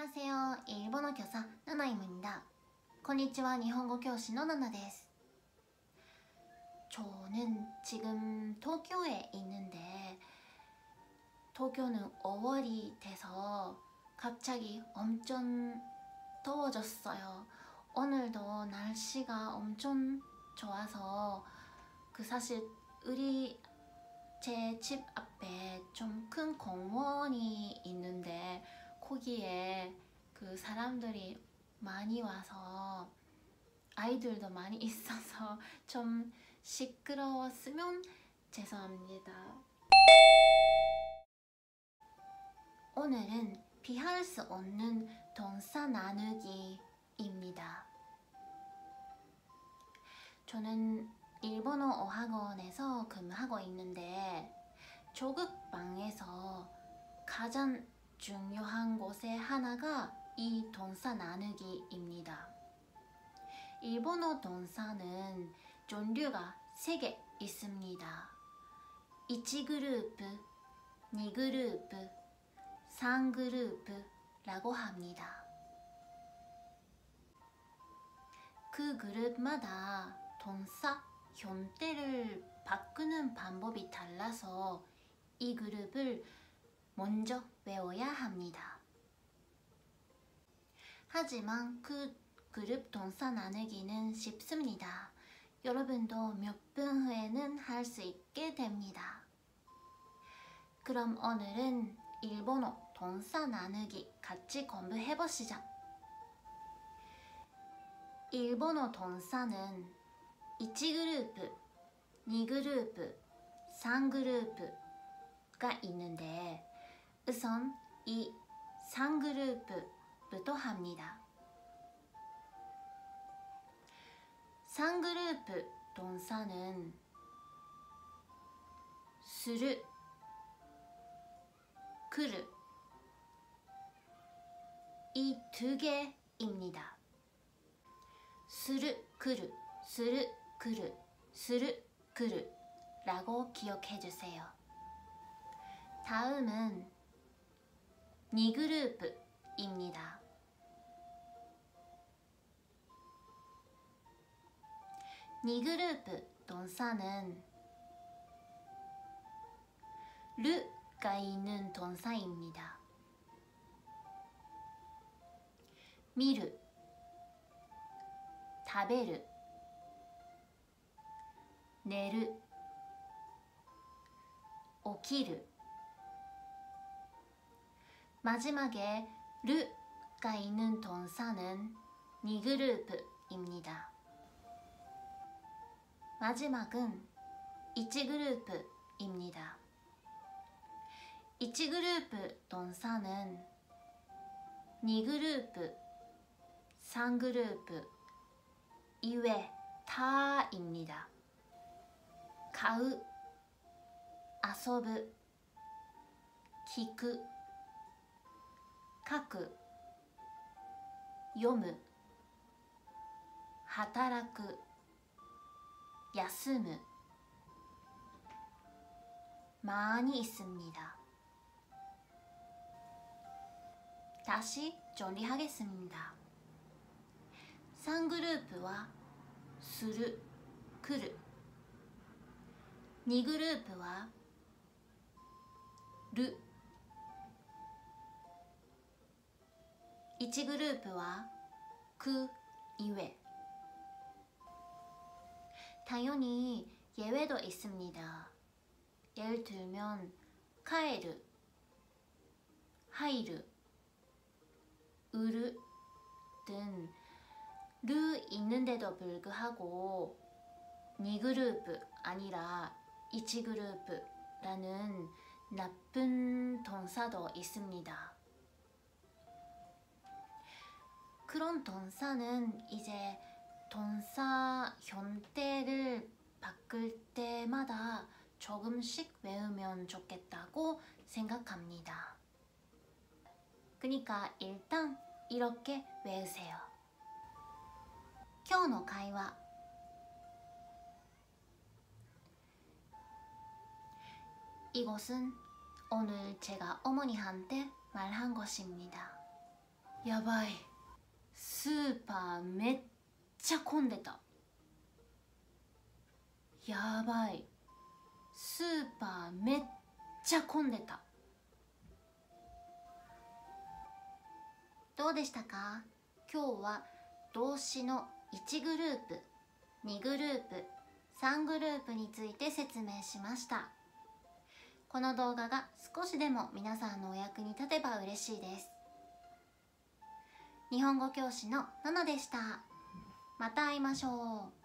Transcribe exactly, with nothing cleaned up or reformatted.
안녕하세요. 일본어 교사 나나입니다. konnichiwa, 일본어 교시の나나です. 저는 지금 도쿄에 있는데 도쿄는 오월이 돼서 갑자기 엄청 더워졌어요. 오늘도 날씨가 엄청 좋아서 그 사실 우리 제 집 앞에 좀 큰 공원이 있는데 거기에 그 사람들이 많이 와서 아이들도 많이 있어서 좀 시끄러웠으면 죄송합니다. 오늘은 피할 수 없는 동사 나누기입니다. 저는 일본어 어학원에서 근무하고 있는데 조급방에서 가장 중요한 곳의 하나가 이 동사 나누기입니다. 일본어 동사는 종류가 세 개 있습니다. 일 그룹, 이 그룹, 삼 그룹라고 합니다. 그 그룹마다 동사 형태를 바꾸는 방법이 달라서 이 그룹을 먼저 외워야 합니다. 하지만 그 그룹 동사 나누기는 쉽습니다. 여러분도 몇 분 후에는 할 수 있게 됩니다. 그럼 오늘은 일본어 동사 나누기 같이 공부해 보시죠. 일본어 동사는 일 그룹, 이 그룹, 삼 그룹가 있는데 우선 이 삼 그룹부터 합니다. 삼 그룹 동사는 する, 来る 이 두 개입니다. する, 来る, する, 来る, する, 来る 라고 기억해 주세요. 다음은 이 그룹입니다. 이 그룹 동사는 르가 있는 동사입니다. 見る, 食べる, 寝る, 起きる 마지막에 르가 있는 동사는 이 그룹입니다. 마지막은 일 그룹입니다. 일 그룹 동사는 이 그룹, 삼 그룹 이외 다입니다. 買う, 遊ぶ, 聞く, 書く, 読む, 働く, 休む 많이 있습니다. 다시 정리하겠습니다. 삼 그룹와 する, 来る 이 그룹와 る 일 그룹와 그 이외 당연히 예외도 있습니다. 예를 들면 帰る, 入る, 売る 등 르 있는데도 불구하고 이 그룹 아니라 일 그룹라는 나쁜 동사도 있습니다. 그런 동사는 이제 동사 형태를 바꿀 때마다 조금씩 외우면 좋겠다고 생각합니다. 그러니까 일단 이렇게 외우세요. 今日の会話 이것은 오늘 제가 어머니한테 말한 것입니다. やばい、スーパーめっちゃ混んでた。やばい、スーパーめっちゃ混んでた。どうでしたか？今日は動詞のいちグループ、にグループ、さんグループについて説明しました。この動画が少しでも皆さんのお役に立てば嬉しいです。日本語教師のののでした。また会いましょう。